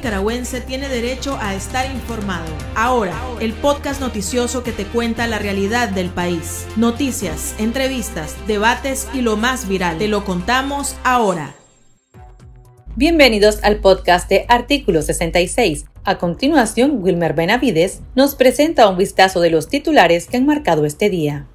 nicaragüense tiene derecho a estar informado. Ahora, el podcast noticioso que te cuenta la realidad del país. Noticias, entrevistas, debates y lo más viral. Te lo contamos ahora. Bienvenidos al podcast de Artículo 66. A continuación, Wilmer Benavides nos presenta un vistazo de los titulares que han marcado este día.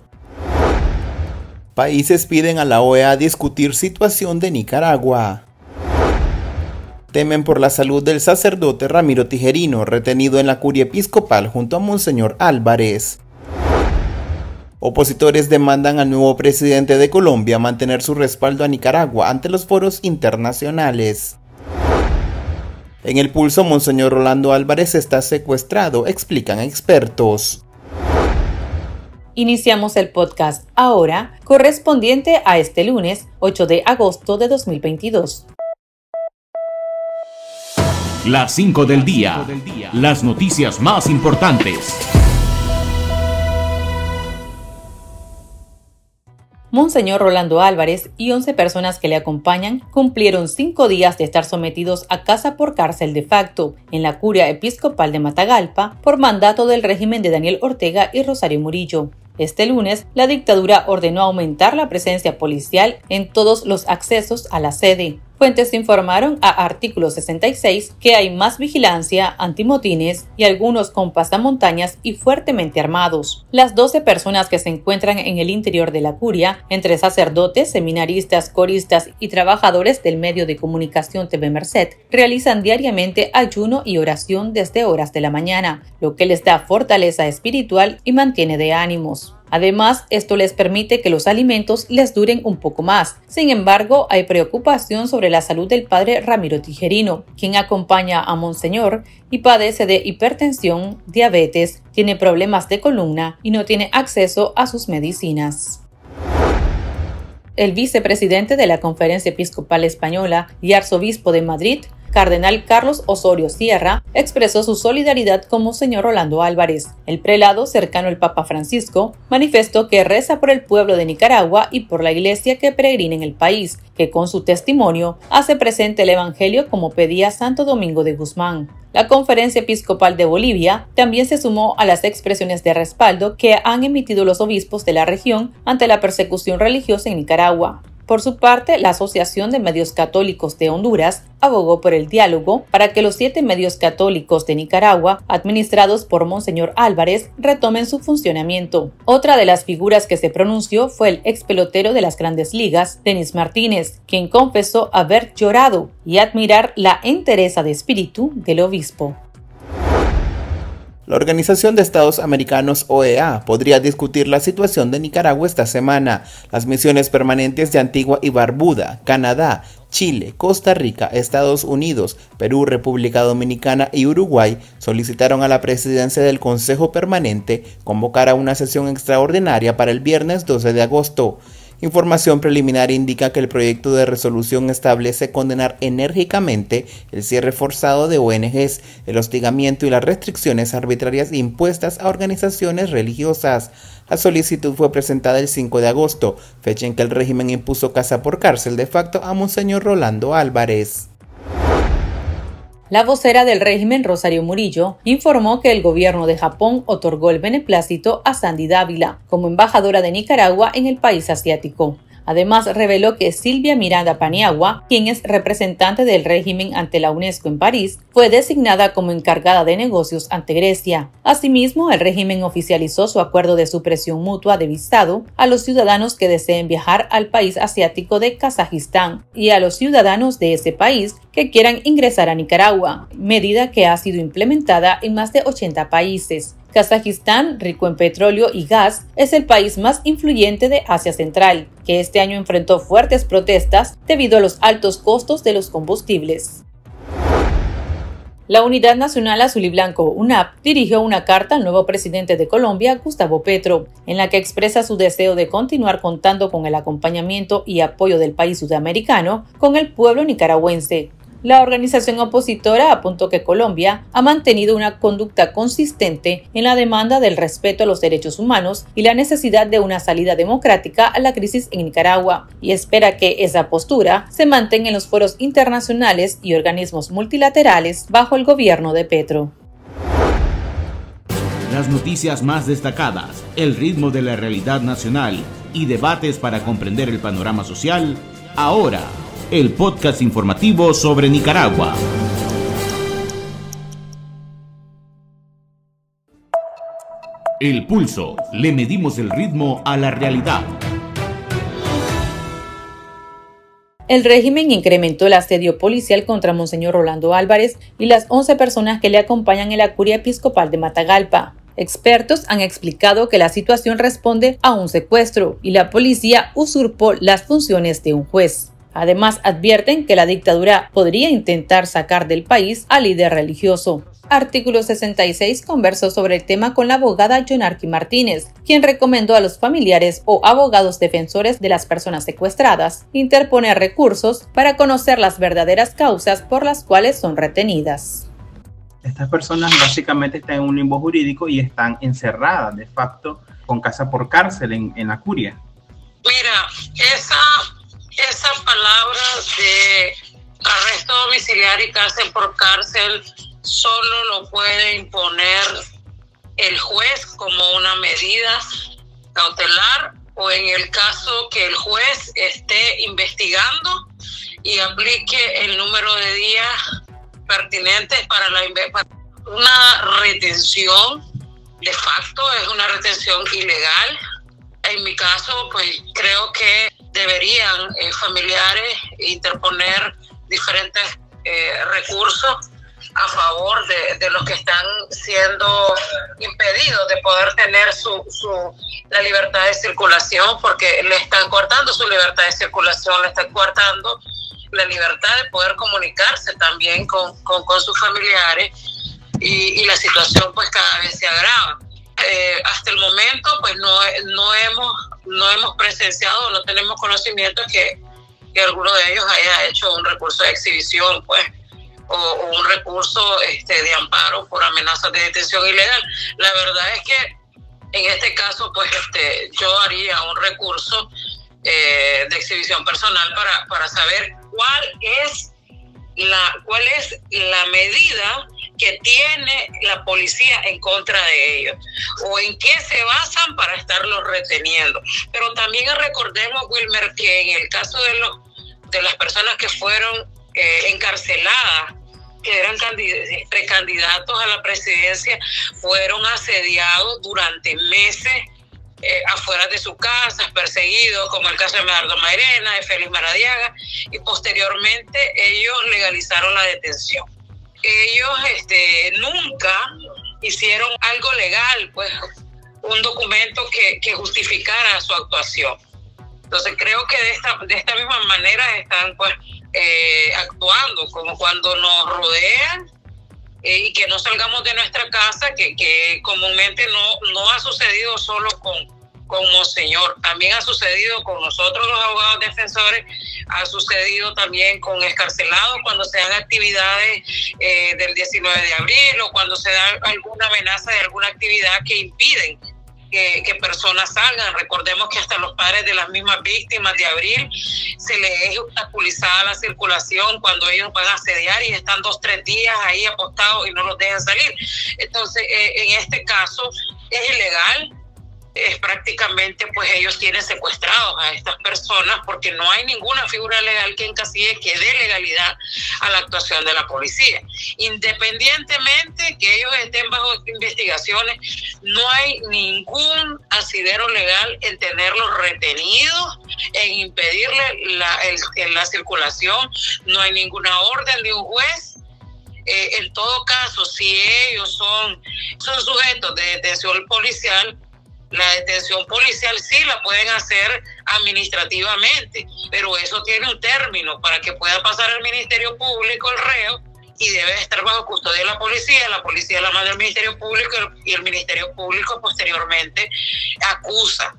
Países piden a la OEA discutir situación de Nicaragua. Temen por la salud del sacerdote Ramiro Tijerino, retenido en la curia episcopal junto a Monseñor Álvarez. Opositores demandan al nuevo presidente de Colombia mantener su respaldo a Nicaragua ante los foros internacionales. En el pulso, Monseñor Rolando Álvarez está secuestrado, explican expertos. Iniciamos el podcast ahora, correspondiente a este lunes, 8 de agosto de 2022. Las 5 del día. Las noticias más importantes. Monseñor Rolando Álvarez y 11 personas que le acompañan cumplieron 5 días de estar sometidos a casa por cárcel de facto en la curia episcopal de Matagalpa por mandato del régimen de Daniel Ortega y Rosario Murillo. Este lunes, la dictadura ordenó aumentar la presencia policial en todos los accesos a la sede. Fuentes informaron a Artículo 66 que hay más vigilancia, antimotines y algunos con pasamontañas y fuertemente armados. Las 12 personas que se encuentran en el interior de la curia, entre sacerdotes, seminaristas, coristas y trabajadores del medio de comunicación TV Merced, realizan diariamente ayuno y oración desde horas de la mañana, lo que les da fortaleza espiritual y mantiene de ánimos. Además, esto les permite que los alimentos les duren un poco más. Sin embargo, hay preocupación sobre la salud del padre Ramiro Tijerino, quien acompaña a Monseñor y padece de hipertensión, diabetes, tiene problemas de columna y no tiene acceso a sus medicinas. El vicepresidente de la Conferencia Episcopal Española y arzobispo de Madrid, Cardenal Carlos Osorio Sierra, expresó su solidaridad con Monseñor Rolando Álvarez. El prelado, cercano al Papa Francisco, manifestó que reza por el pueblo de Nicaragua y por la iglesia que peregrina en el país, que con su testimonio hace presente el Evangelio como pedía Santo Domingo de Guzmán. La Conferencia Episcopal de Bolivia también se sumó a las expresiones de respaldo que han emitido los obispos de la región ante la persecución religiosa en Nicaragua. Por su parte, la Asociación de Medios Católicos de Honduras abogó por el diálogo para que los 7 medios católicos de Nicaragua, administrados por Monseñor Álvarez, retomen su funcionamiento. Otra de las figuras que se pronunció fue el ex pelotero de las Grandes Ligas, Denis Martínez, quien confesó haber llorado y admirar la entereza de espíritu del obispo. La Organización de Estados Americanos, OEA, podría discutir la situación de Nicaragua esta semana. Las misiones permanentes de Antigua y Barbuda, Canadá, Chile, Costa Rica, Estados Unidos, Perú, República Dominicana y Uruguay solicitaron a la presidencia del Consejo Permanente convocar a una sesión extraordinaria para el viernes 12 de agosto. Información preliminar indica que el proyecto de resolución establece condenar enérgicamente el cierre forzado de ONGs, el hostigamiento y las restricciones arbitrarias impuestas a organizaciones religiosas. La solicitud fue presentada el 5 de agosto, fecha en que el régimen impuso casa por cárcel de facto a Monseñor Rolando Álvarez. La vocera del régimen, Rosario Murillo, informó que el gobierno de Japón otorgó el beneplácito a Sandy Dávila como embajadora de Nicaragua en el país asiático. Además, reveló que Silvia Miranda Paniagua, quien es representante del régimen ante la UNESCO en París, fue designada como encargada de negocios ante Grecia. Asimismo, el régimen oficializó su acuerdo de supresión mutua de visado a los ciudadanos que deseen viajar al país asiático de Kazajistán y a los ciudadanos de ese país que quieran ingresar a Nicaragua, medida que ha sido implementada en más de 80 países. Kazajistán, rico en petróleo y gas, es el país más influyente de Asia Central, que este año enfrentó fuertes protestas debido a los altos costos de los combustibles. La Unidad Nacional Azul y Blanco, UNAP, dirigió una carta al nuevo presidente de Colombia, Gustavo Petro, en la que expresa su deseo de continuar contando con el acompañamiento y apoyo del país sudamericano con el pueblo nicaragüense. La organización opositora apuntó que Colombia ha mantenido una conducta consistente en la demanda del respeto a los derechos humanos y la necesidad de una salida democrática a la crisis en Nicaragua, y espera que esa postura se mantenga en los foros internacionales y organismos multilaterales bajo el gobierno de Petro. Las noticias más destacadas, el ritmo de la realidad nacional y debates para comprender el panorama social, ahora el podcast informativo sobre Nicaragua. El Pulso, le medimos el ritmo a la realidad. El régimen incrementó el asedio policial contra Monseñor Rolando Álvarez y las 11 personas que le acompañan en la curia episcopal de Matagalpa. Expertos han explicado que la situación responde a un secuestro y la policía usurpó las funciones de un juez. Además, advierten que la dictadura podría intentar sacar del país al líder religioso. Artículo 66 conversó sobre el tema con la abogada Yonarqui Martínez, quien recomendó a los familiares o abogados defensores de las personas secuestradas interponer recursos para conocer las verdaderas causas por las cuales son retenidas. Estas personas básicamente están en un limbo jurídico y están encerradas de facto con casa por cárcel en la curia. Mira, esa palabra de arresto domiciliario y cárcel por cárcel solo lo puede imponer el juez como una medida cautelar o en el caso que el juez esté investigando y aplique el número de días pertinentes para una retención de facto, es una retención ilegal. En mi caso, pues creo que deberían familiares interponer diferentes recursos a favor de los que están siendo impedidos de poder tener la libertad de circulación, porque le están cortando su libertad de circulación, le están cortando la libertad de poder comunicarse también con sus familiares y la situación pues cada vez se agrava. Hasta el momento pues no hemos presenciado, no tenemos conocimiento que alguno de ellos haya hecho un recurso de exhibición pues o un recurso de amparo por amenazas de detención ilegal. La verdad es que en este caso pues yo haría un recurso de exhibición personal para saber cuál es la medida que tiene la policía en contra de ellos o en qué se basan para estarlos reteniendo. Pero también recordemos, Wilmer, que en el caso de las personas que fueron encarceladas, que eran precandidatos a la presidencia, fueron asediados durante meses afuera de sus casas, perseguidos, como el caso de Medardo Mairena, de Félix Maradiaga, y posteriormente ellos legalizaron la detención. Ellos nunca hicieron algo legal, pues un documento que justificara su actuación. Entonces creo que de esta misma manera están pues actuando, como cuando nos rodean y que no salgamos de nuestra casa, que comúnmente no ha sucedido solo con Monseñor, también ha sucedido con nosotros los abogados defensores, ha sucedido también con excarcelados cuando se dan actividades del 19 de abril o cuando se da alguna amenaza de alguna actividad que impiden que personas salgan. Recordemos que hasta los padres de las mismas víctimas de abril se les es obstaculizada la circulación cuando ellos van a asediar y están 2-3 días ahí apostados y no los dejan salir. Entonces, en este caso es ilegal. Es prácticamente, pues ellos tienen secuestrados a estas personas porque no hay ninguna figura legal que encasille, que dé legalidad a la actuación de la policía. Independientemente que ellos estén bajo investigaciones, no hay ningún asidero legal en tenerlos retenidos, en impedirle la circulación. No hay ninguna orden de un juez. En todo caso, si ellos son sujetos de detención policial, la detención policial sí la pueden hacer administrativamente, pero eso tiene un término para que pueda pasar al Ministerio Público el reo y debe estar bajo custodia de la policía la manda al Ministerio Público y el Ministerio Público posteriormente acusa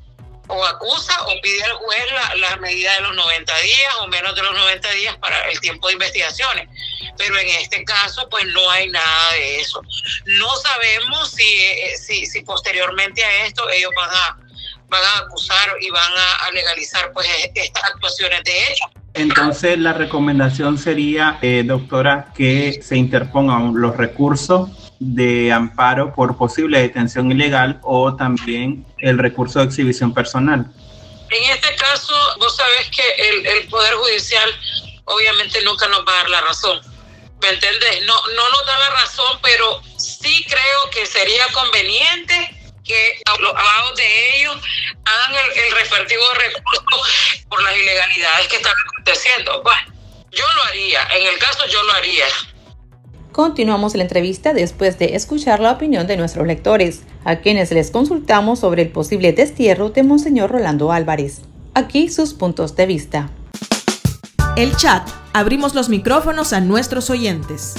o pide al juez la medida de los 90 días o menos de los 90 días para el tiempo de investigaciones. pero en este caso pues no hay nada de eso. No sabemos si posteriormente a esto ellos van a acusar y van a legalizar pues estas actuaciones de hecho. Entonces la recomendación sería, doctora, que se interpongan los recursos de amparo por posible detención ilegal o también el recurso de exhibición personal. En este caso, vos sabés que el Poder Judicial obviamente nunca nos va a dar la razón, ¿me entendés? No nos da la razón, pero sí creo que sería conveniente que los abogados de ellos hagan el respectivo recurso por las ilegalidades que están aconteciendo. Bueno, yo lo haría, en el caso yo lo haría. Continuamos la entrevista después de escuchar la opinión de nuestros lectores, a quienes les consultamos sobre el posible destierro de Monseñor Rolando Álvarez. Aquí sus puntos de vista. El chat. Abrimos los micrófonos a nuestros oyentes.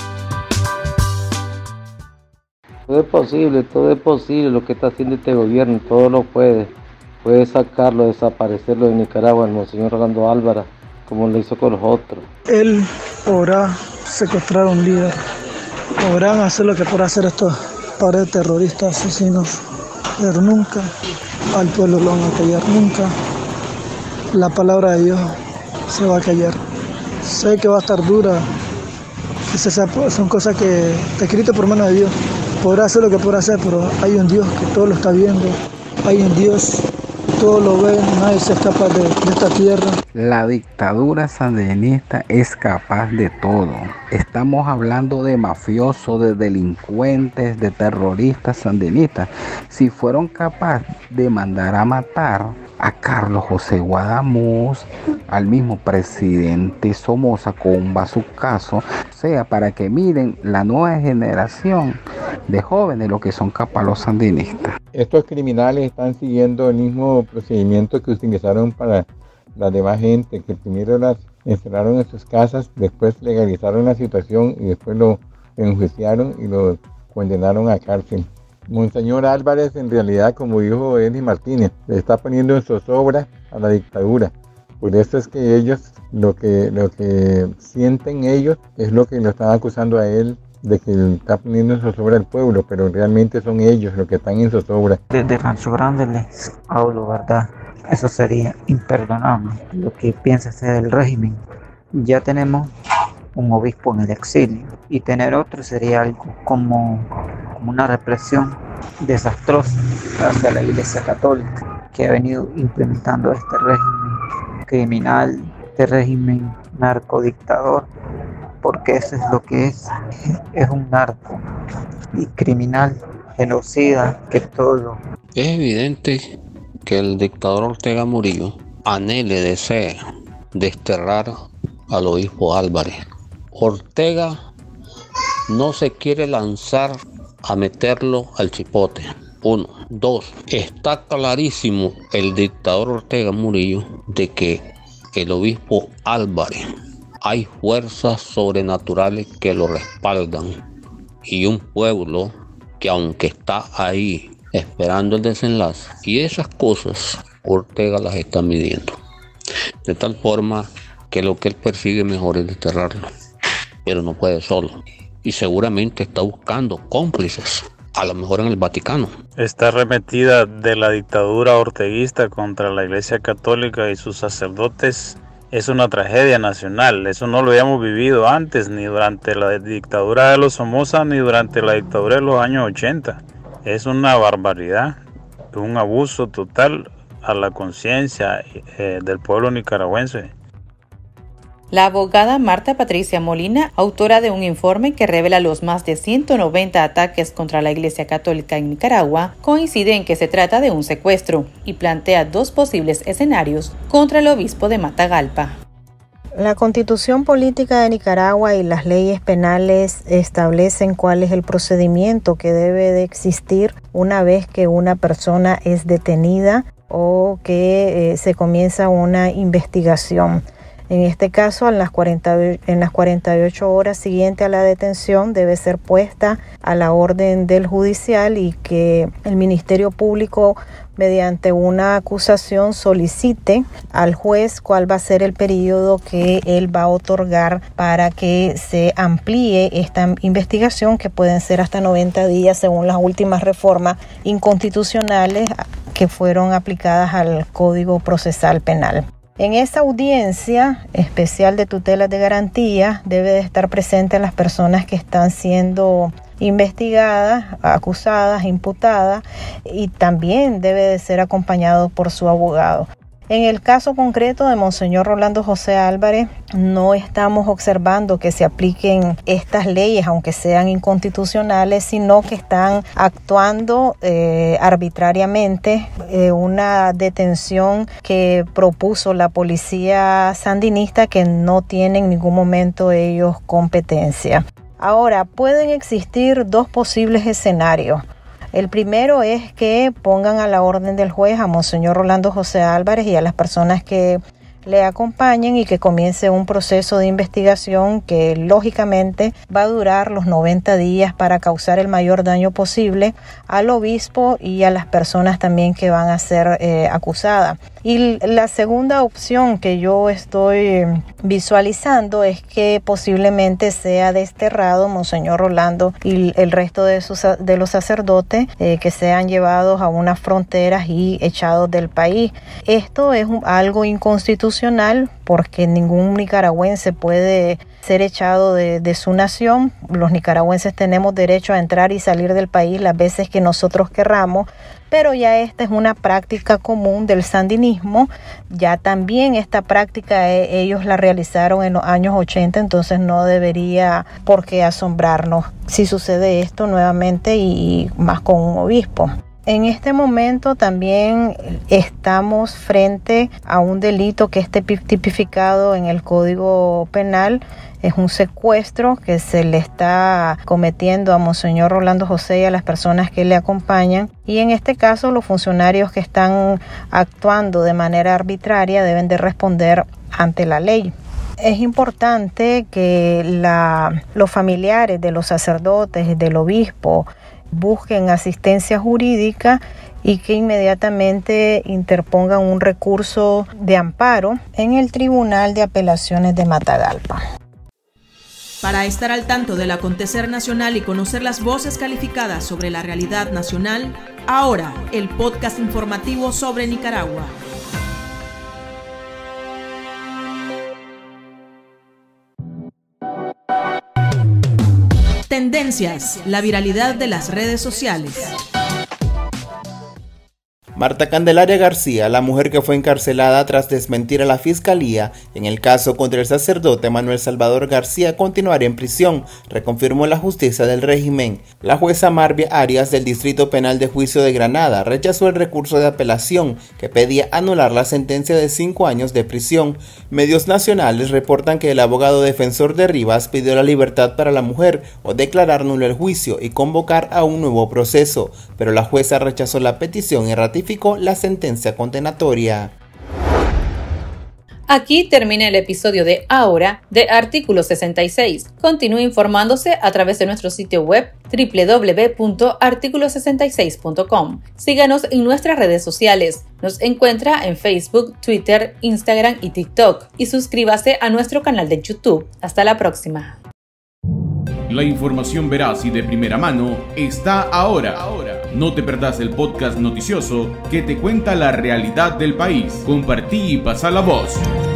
Todo es posible lo que está haciendo este gobierno, todo lo puede sacarlo, desaparecerlo de Nicaragua, el Monseñor Rolando Álvarez, como lo hizo con los otros. Él podrá secuestrar a un líder, podrán hacer lo que podrá hacer estos pares terroristas, asesinos, pero nunca al pueblo lo van a callar, nunca la palabra de Dios se va a callar. Sé que va a estar dura, que son cosas que está escrito por mano de Dios. Podrá hacer lo que podrá hacer, pero hay un Dios que todo lo está viendo, hay un Dios que todo lo ve, nadie se escapa de esta tierra. La dictadura sandinista es capaz de todo. Estamos hablando de mafiosos, de delincuentes, de terroristas sandinistas. Si fueron capaces de mandar a matar a Carlos José Guadamuz, al mismo presidente Somoza con bazucazo, sea para que miren la nueva generación de jóvenes lo que son capaz los sandinistas. Estos criminales están siguiendo el mismo procedimiento que utilizaron para la demás gente, que primero las encerraron en sus casas, después legalizaron la situación y después lo enjuiciaron y lo condenaron a cárcel. Monseñor Álvarez, en realidad, como dijo Eddie Martínez, le está poniendo en zozobra a la dictadura. Por eso es que ellos, lo que sienten ellos, es lo que lo están acusando a él de que está poniendo en zozobra al pueblo, pero realmente son ellos los que están en zozobra. Desde Rancho Grande les hablo, ¿verdad? Eso sería imperdonable, lo que piensa hacer el régimen. Ya tenemos un obispo en el exilio y tener otro sería algo como una represión desastrosa hacia la Iglesia Católica que ha venido implementando este régimen criminal, este régimen narcodictador, porque eso es lo que es un narco y criminal, genocida, que todo. Es evidente que el dictador Ortega Murillo desea desterrar al obispo Álvarez. Ortega no se quiere lanzar a meterlo al chipote. 1. 2. Está clarísimo el dictador Ortega Murillo de que el obispo Álvarez, hay fuerzas sobrenaturales que lo respaldan y un pueblo que aunque está ahí esperando el desenlace, y esas cosas Ortega las está midiendo, de tal forma que lo que él persigue mejor es desterrarlo, pero no puede solo y seguramente está buscando cómplices, a lo mejor en el Vaticano. Esta arremetida de la dictadura orteguista contra la Iglesia Católica y sus sacerdotes es una tragedia nacional. Eso no lo habíamos vivido antes, ni durante la dictadura de los Somoza, ni durante la dictadura de los años 80. Es una barbaridad, un abuso total a la conciencia del pueblo nicaragüense. La abogada Marta Patricia Molina, autora de un informe que revela los más de 190 ataques contra la Iglesia Católica en Nicaragua, coincide en que se trata de un secuestro y plantea dos posibles escenarios contra el obispo de Matagalpa. La Constitución Política de Nicaragua y las leyes penales establecen cuál es el procedimiento que debe de existir una vez que una persona es detenida o que se comienza una investigación. En este caso, en las 48 horas siguientes a la detención debe ser puesta a la orden del judicial y que el Ministerio Público mediante una acusación solicite al juez cuál va a ser el periodo que él va a otorgar para que se amplíe esta investigación, que pueden ser hasta 90 días según las últimas reformas inconstitucionales que fueron aplicadas al Código Procesal Penal. En esta audiencia especial de tutela de garantía debe de estar presentes las personas que están siendo investigadas, acusadas, imputadas, y también debe de ser acompañado por su abogado. En el caso concreto de Monseñor Rolando José Álvarez, no estamos observando que se apliquen estas leyes, aunque sean inconstitucionales, sino que están actuando arbitrariamente. Una detención que propuso la policía sandinista, que no tiene en ningún momento ellos competencia. Ahora, pueden existir dos posibles escenarios. El primero es que pongan a la orden del juez a Monseñor Rolando José Álvarez y a las personas que le acompañen, y que comience un proceso de investigación que lógicamente va a durar los 90 días para causar el mayor daño posible al obispo y a las personas también que van a ser acusadas. Y la segunda opción que yo estoy visualizando es que posiblemente sea desterrado Monseñor Rolando y el resto de los sacerdotes, que sean llevados a unas fronteras y echados del país. Esto es algo inconstitucional, porque ningún nicaragüense puede ser echado de su nación. Los nicaragüenses tenemos derecho a entrar y salir del país las veces que nosotros querramos, pero ya esta es una práctica común del sandinismo. Ya también esta práctica ellos la realizaron en los años 80, entonces no debería por qué asombrarnos si sucede esto nuevamente, y más con un obispo. En este momento también estamos frente a un delito que esté tipificado en el Código Penal. Es un secuestro que se le está cometiendo a Monseñor Rolando José y a las personas que le acompañan. Y en este caso, los funcionarios que están actuando de manera arbitraria deben de responder ante la ley. Es importante que los familiares de los sacerdotes y del obispo busquen asistencia jurídica y que inmediatamente interpongan un recurso de amparo en el Tribunal de Apelaciones de Matagalpa. Para estar al tanto del acontecer nacional y conocer las voces calificadas sobre la realidad nacional, ahora el podcast informativo sobre Nicaragua. Tendencias, la viralidad de las redes sociales. Marta Candelaria García, la mujer que fue encarcelada tras desmentir a la fiscalía en el caso contra el sacerdote Manuel Salvador García, continuará en prisión, reconfirmó la justicia del régimen. La jueza Marvia Arias del Distrito Penal de Juicio de Granada rechazó el recurso de apelación que pedía anular la sentencia de 5 años de prisión. Medios nacionales reportan que el abogado defensor de Rivas pidió la libertad para la mujer o declarar nulo el juicio y convocar a un nuevo proceso, pero la jueza rechazó la petición y ratificó la sentencia condenatoria. Aquí termina el episodio de Ahora de Artículo 66. Continúe informándose a través de nuestro sitio web www.articulo66.com. Síganos en nuestras redes sociales. Nos encuentra en Facebook, Twitter, Instagram y TikTok. Y suscríbase a nuestro canal de YouTube. Hasta la próxima. La información veraz y de primera mano está ahora. No te perdás el podcast noticioso que te cuenta la realidad del país. Compartí y pasa la voz.